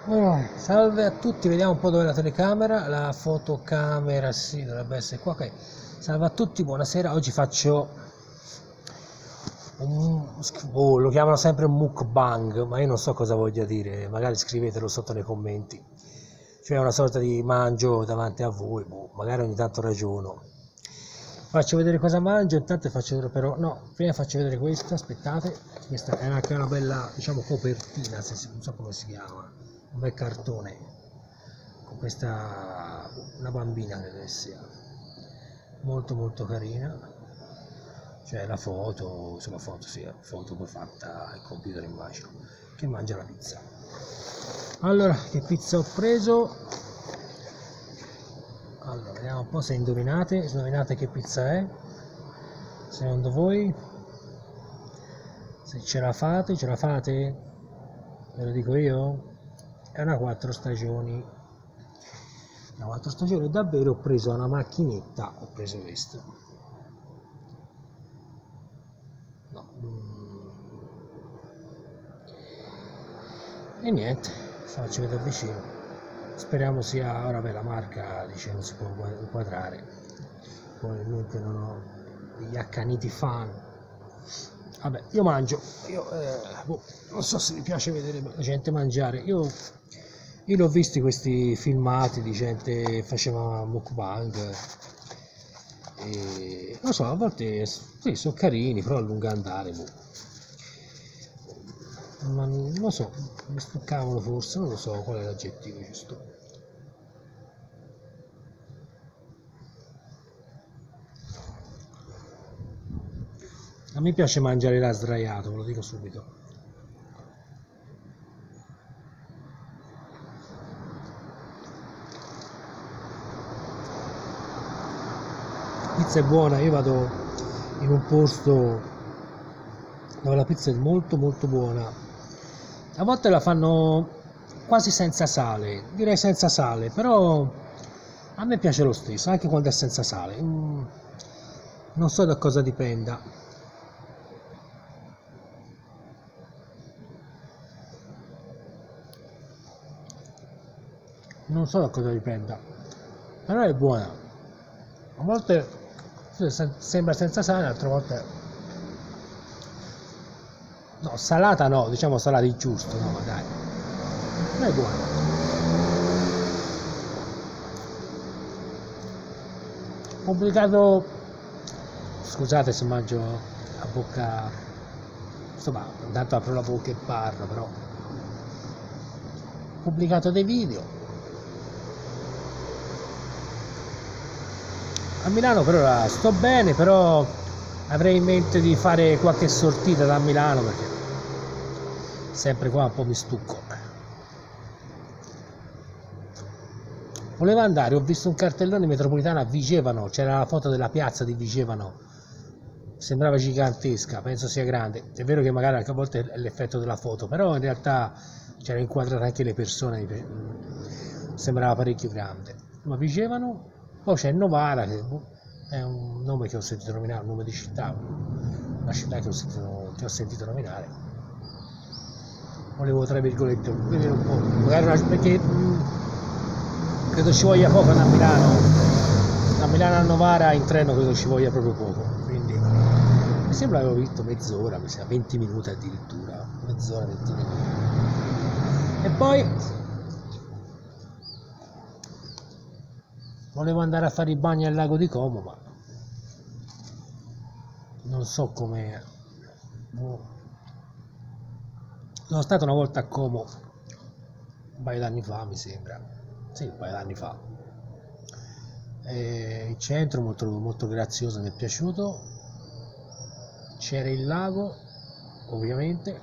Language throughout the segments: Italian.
Salve a tutti, vediamo un po' dove è la telecamera, la fotocamera, sì, dovrebbe essere qua, ok. Salve a tutti, buonasera, oggi faccio lo chiamano sempre un mukbang, ma io non so cosa voglia dire, magari scrivetelo sotto nei commenti. Cioè una sorta di mangio davanti a voi, magari ogni tanto ragiono. Faccio vedere cosa mangio, intanto faccio vedere però, no, prima faccio vedere questa, aspettate, questa è anche una bella, diciamo, copertina, non so come si chiama, un bel cartone, con questa, una bambina che sia, molto molto carina, cioè la foto, insomma foto, sì, foto poi fatta al computer immagino, che mangia la pizza. Allora, che pizza ho preso? Allora, vediamo un po' se indovinate che pizza è, secondo voi, se ce la fate, ve lo dico io, è una 4 stagioni, una 4 stagioni, davvero ho preso una macchinetta, ho preso questo, no, e niente, faccio vedere vicino. Speriamo sia, ora per la marca dice non si può inquadrare, probabilmente non ho degli accaniti fan. Vabbè, io mangio, non so se vi piace vedere la gente mangiare, io l'ho visti questi filmati di gente che faceva mukbang e non so, a volte sì, sono carini, però a lungo andare, ma non lo so, mi stuccavano forse, non lo so qual è l'aggettivo giusto. A me piace mangiare là sdraiato, ve lo dico subito. La pizza è buona, io vado in un posto dove la pizza è molto molto buona. A volte la fanno quasi senza sale, direi senza sale, però a me piace lo stesso, anche quando è senza sale. Non so da cosa dipenda. Non so da cosa dipenda, però è buona. A volte sembra senza sale, altre volte no, salata no, diciamo salata di giusto, no, ma dai, ma è buona. Pubblicato, scusate se mangio a bocca, insomma, intanto apro la bocca e parlo, però pubblicato dei video. A Milano per ora sto bene, però avrei in mente di fare qualche sortita da Milano perché sempre qua un po' mi stucco. Volevo andare, ho visto un cartellone in metropolitana a Vigevano, c'era la foto della piazza di Vigevano, sembrava gigantesca, penso sia grande. È vero che magari anche a volte è l'effetto della foto, però in realtà c'era inquadrata anche le persone, sembrava parecchio grande. Ma Vigevano. Poi c'è Novara, che è un nome che ho sentito nominare, un nome di città, una città che ho sentito nominare. Volevo, tra virgolette, vedere un po', magari perché credo ci voglia poco da Milano a Novara in treno credo ci voglia proprio poco, quindi mi sembra avevo visto mezz'ora, mi sembra 20 minuti addirittura, mezz'ora, 20 minuti. E poi volevo andare a fare i bagni al lago di Como, ma non so come. Sono stato una volta a Como un paio d'anni fa, mi sembra. Sì, un paio d'anni fa. Il centro molto, molto grazioso, mi è piaciuto. C'era il lago, ovviamente.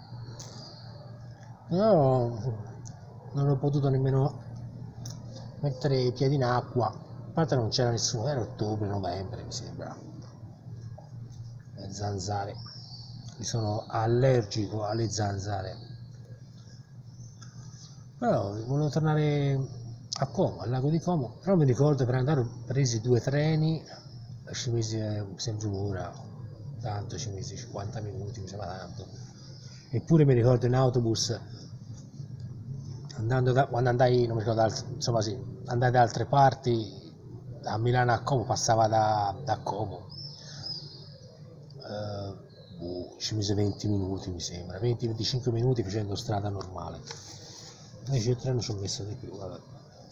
Però non ho potuto nemmeno mettere i piedi in acqua, a parte non c'era nessuno, era ottobre, novembre mi sembra, le zanzare, io sono allergico alle zanzare, però volevo tornare a Como, al lago di Como, però mi ricordo per andare ho presi 2 treni, ci misi sempre un'ora, tanto ci misi 50 minuti, mi sembra tanto, eppure mi ricordo in autobus quando andai, non mi ricordo, insomma sì, andai da altre parti, a Milano a Como, passava da Como, ci mise 20 minuti mi sembra, 20-25 minuti facendo strada normale, invece il treno ci ho messo di più, vabbè.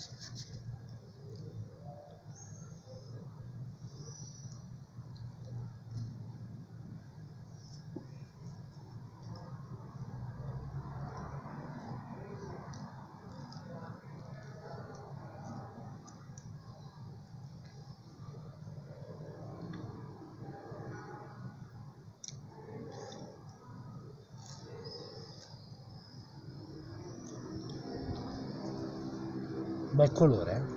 Bel colore, eh?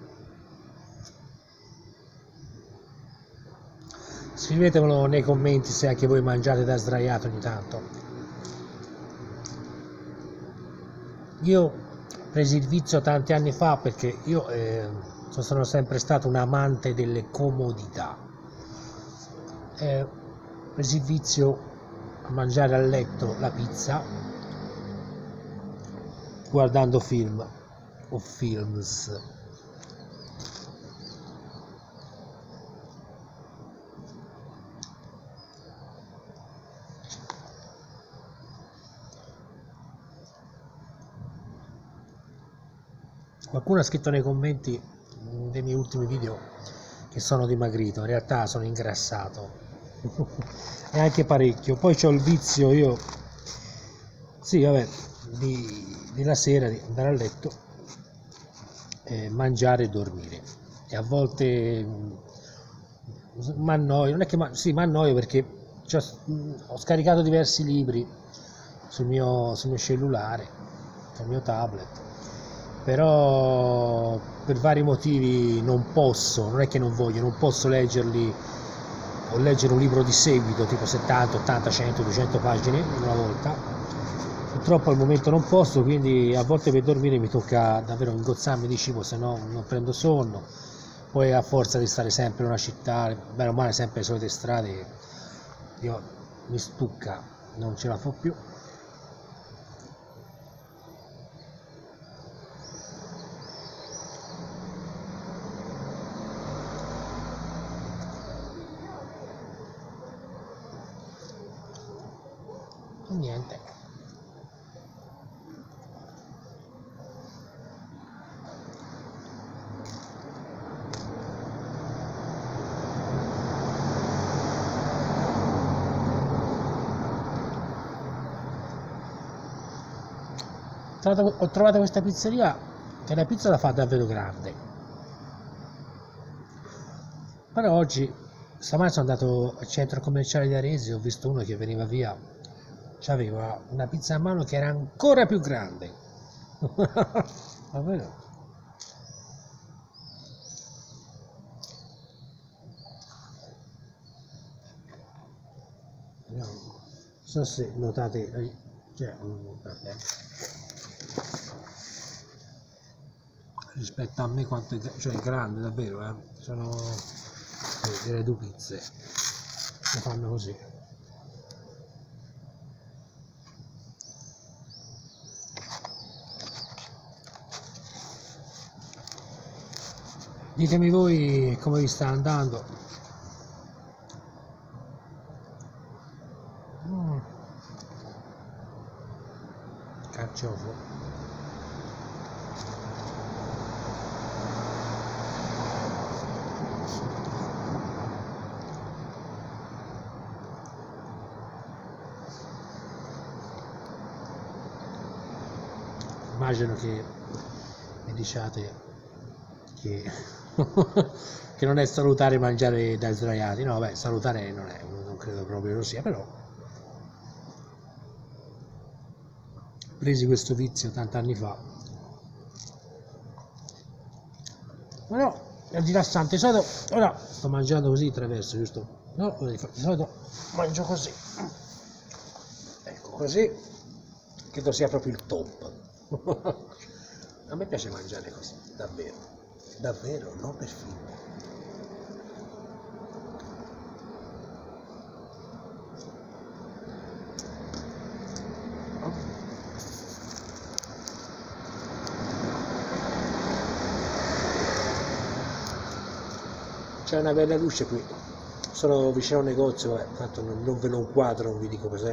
Scrivetemelo nei commenti se anche voi mangiate da sdraiato ogni tanto. Io presi il vizio tanti anni fa perché io sono sempre stato un amante delle comodità. Presi il vizio a mangiare a letto la pizza guardando film o films. Qualcuno ha scritto nei commenti dei miei ultimi video che sono dimagrito, in realtà sono ingrassato e anche parecchio. Poi c'ho il vizio io, sì vabbè, di la sera di andare a letto, mangiare e dormire, e a volte mi annoio, non è che sì, mi annoio perché ho scaricato diversi libri sul mio cellulare, sul mio tablet, però per vari motivi non posso, non è che non voglio, non posso leggerli o leggere un libro di seguito tipo 70, 80, 100, 200 pagine in una volta. Purtroppo al momento non posso, quindi a volte per dormire mi tocca davvero ingozzarmi di cibo, se no non prendo sonno. Poi a forza di stare sempre in una città, bene o male sempre le solite strade, io mi stucca, non ce la fa più. E niente. Ho trovato questa pizzeria che la pizza la fa davvero grande, però oggi stamattina sono andato al centro commerciale di Aresi e ho visto uno che veniva via, aveva una pizza a mano che era ancora più grande. Davvero? Non so se notate, cioè, rispetto a me quanto è grande davvero, sono direi 2 pizze, lo fanno così. Ditemi voi come vi sta andando. Carciofo. Immagino che mi diciate che, che non è salutare mangiare da sdraiati. No, beh, salutare non è, non credo proprio lo sia, però presi questo vizio tanti anni fa. Ma no, è rilassante. Di solito, ora sto mangiando così attraverso, giusto? No, di solito mangio così. Ecco, così credo sia proprio il top. A me piace mangiare così, davvero, davvero, non per film. c'è una bella luce qui, sono vicino a un negozio, vabbè, tanto non ve lo inquadro, non vi dico cos'è.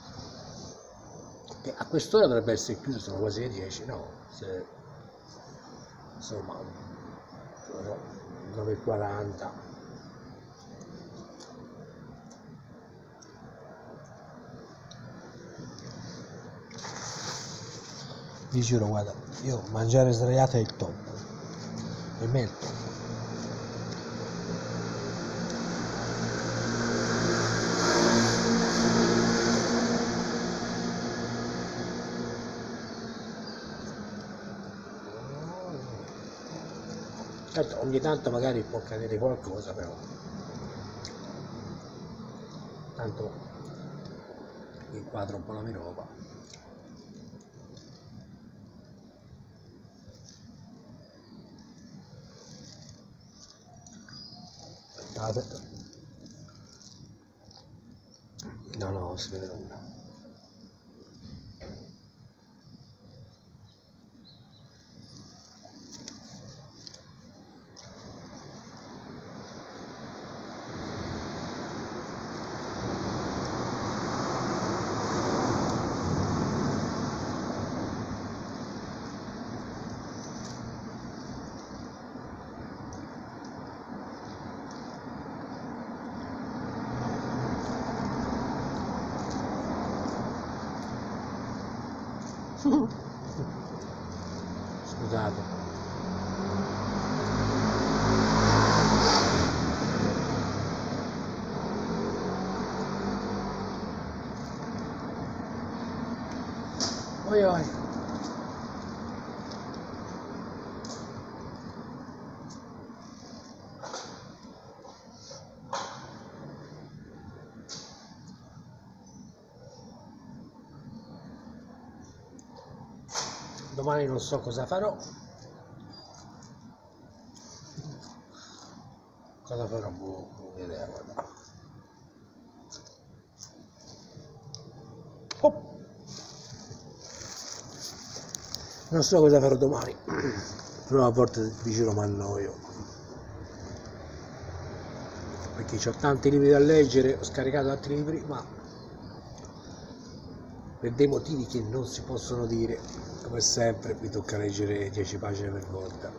E a quest'ora dovrebbe essere chiuso, sono quasi le 10, no? Insomma, 9:40. Vi giuro, guarda, io mangiare sdraiato è il top, per me è il top. Certo, ogni tanto magari può cadere qualcosa, però tanto inquadro un po' la mia roba. Aspettate. No, non si vede nulla. Scusate. Oi oi. Domani non so cosa farò. Cosa farò? Boh, non ho idea, guarda. Oh. Non so cosa farò domani, però a volte vi giuro mi annoio, perché ho tanti libri da leggere, ho scaricato altri libri, ma per dei motivi che non si possono dire, come sempre mi tocca leggere 10 pagine per volta.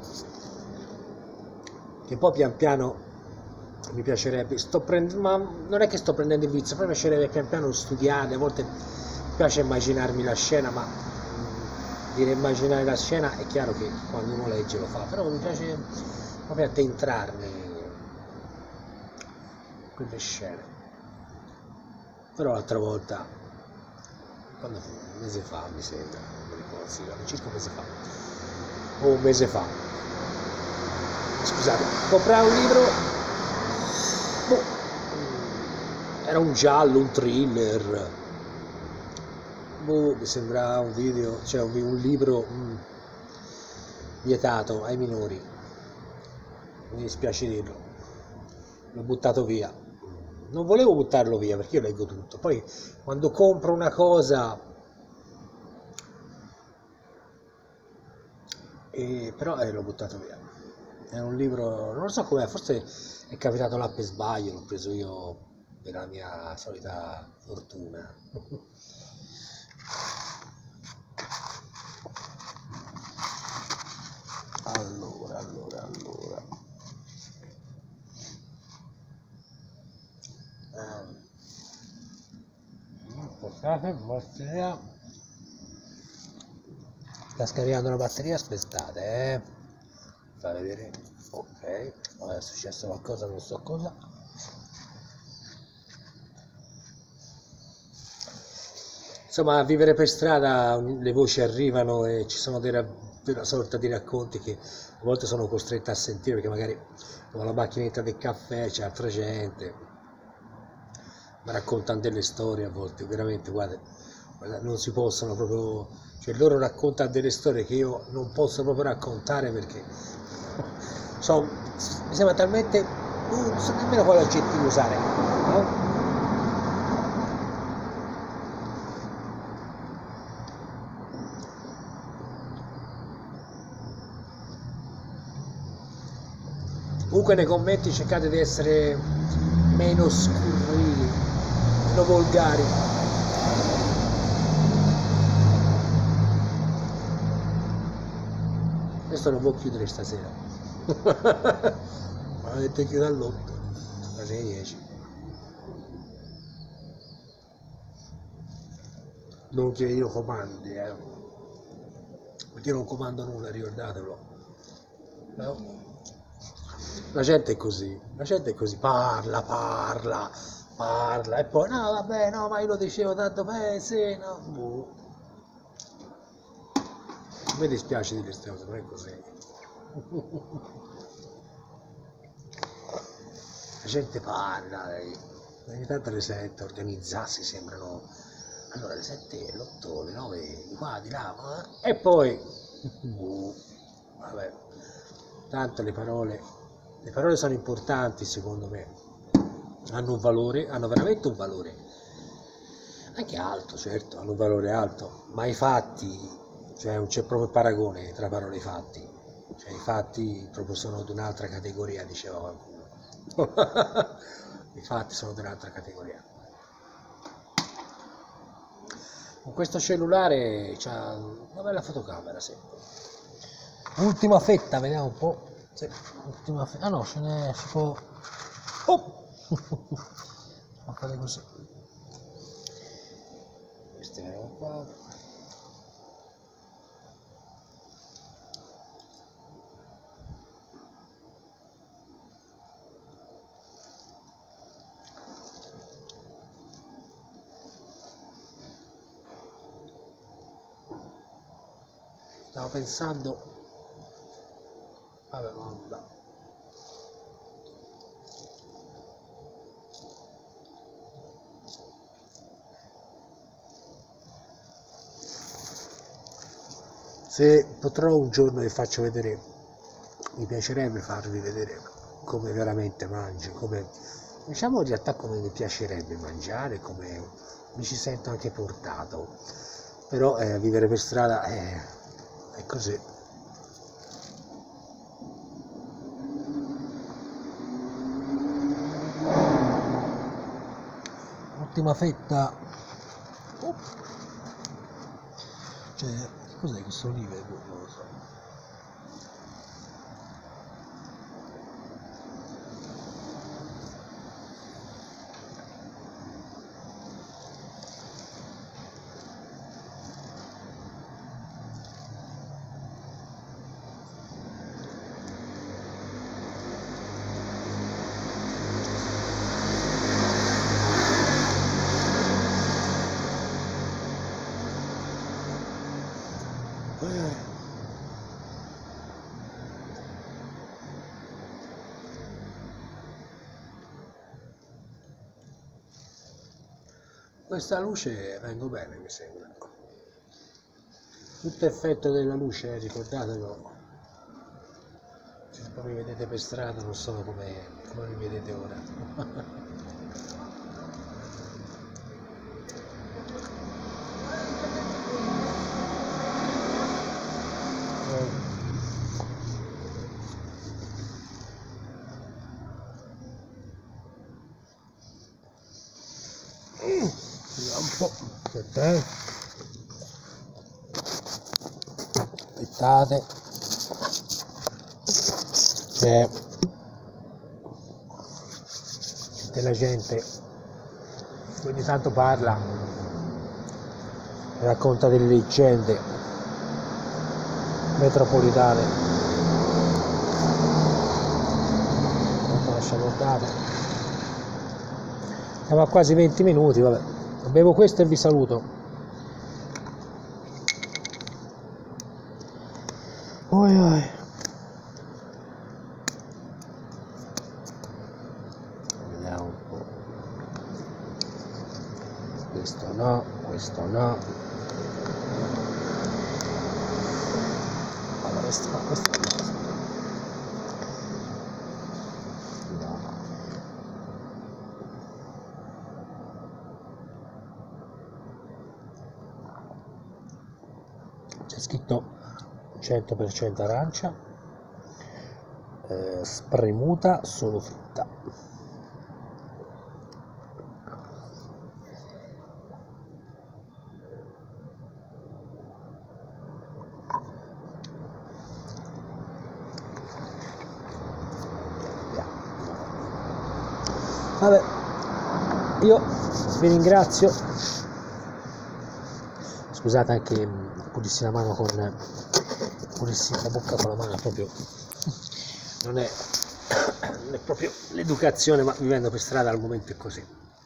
E poi pian piano mi piacerebbe, ma non è che sto prendendo il vizio, poi mi piacerebbe pian piano studiare, a volte mi piace immaginarmi la scena, ma dire immaginare la scena è chiaro che quando uno legge lo fa, però mi piace proprio addentrarmi in quelle scene. Però l'altra volta, quando fu? Un mese fa mi sembra, non mi ricordo, sì, circa un mese fa, o un mese fa, scusate, comprai un libro, boh, era un giallo, un thriller, boh, mi sembra un video, cioè un libro vietato ai minori, mi dispiace dirlo, l'ho buttato via. Non volevo buttarlo via perché io leggo tutto, poi quando compro una cosa, però l'ho buttato via. È un libro, non lo so com'è, forse è capitato là per sbaglio, l'ho preso io per la mia solita fortuna. Allora. Aspettate, batteria. Sta scaricando la batteria, aspettate, fa vedere. Ok, ora è successo qualcosa, non so cosa. Insomma, a vivere per strada le voci arrivano e ci sono una sorta di racconti che a volte sono costretto a sentire perché magari ho la macchinetta del caffè, c'è altra gente, mi raccontano delle storie a volte, veramente, guarda, non si possono proprio, cioè loro raccontano delle storie che io non posso proprio raccontare perché mi sembra talmente, non so nemmeno quale aggettivo usare, no? Comunque nei commenti cercate di essere meno scurrili, meno volgari. Questo non può chiudere stasera. Ma avete chiuso all'8, alle 10. Non che io comandi, perché io non comando nulla, ricordatelo. No? La gente è così, parla, e poi no vabbè, no, ma io lo dicevo tanto sì, no. Boh. A me dispiace di queste cose, non è così. La gente parla, ogni tanto alle 7 organizzarsi sembrano, allora alle 7, l'8, le 9, di qua, di là, e poi, vabbè, tanto le parole sono importanti secondo me, hanno un valore, hanno veramente un valore, anche alto, certo, hanno un valore alto, ma i fatti, cioè non c'è proprio paragone tra parole e fatti, cioè i fatti proprio sono di un'altra categoria, diceva qualcuno. I fatti sono di un'altra categoria. Con questo cellulare c'ha una bella fotocamera, sì. Ultima fetta, vediamo un po'. Sì, ultima fetta. Ah no, ce n'è, si può. Oh! Ma fare così. Queste vediamo qua. Stavo pensando, vabbè, no. Se potrò un giorno vi faccio vedere, mi piacerebbe farvi vedere come veramente mangio, come, diciamo in realtà come mi piacerebbe mangiare, come mi ci sento anche portato, però vivere per strada è così. Ultima fetta. Cioè, cos'è questo olive? Non lo so. Questa luce vengo bene, mi sembra. Tutto effetto della luce, ricordatelo. Se poi mi vedete per strada non so come mi vedete ora. Vediamo un po'. Aspettate. C'è della gente che ogni tanto parla, racconta delle leggende metropolitane. Lasciamo andare. Siamo a quasi 20 minuti, vabbè. Bevo questo e vi saluto. Oi oi. Vediamo un po'. Questo no, questo no. Allora, questo no. C'è scritto 100% arancia, spremuta solo frutta. Vabbè, io vi ringrazio, scusate anche pulirsi la mano pulirsi la bocca con la mano proprio non è proprio l'educazione, ma vivendo per strada al momento è così.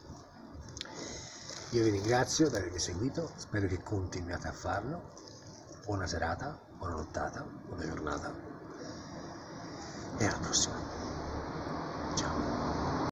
Io vi ringrazio per avermi seguito, spero che continuiate a farlo. Buona serata, buona nottata, buona giornata e alla prossima. Ciao.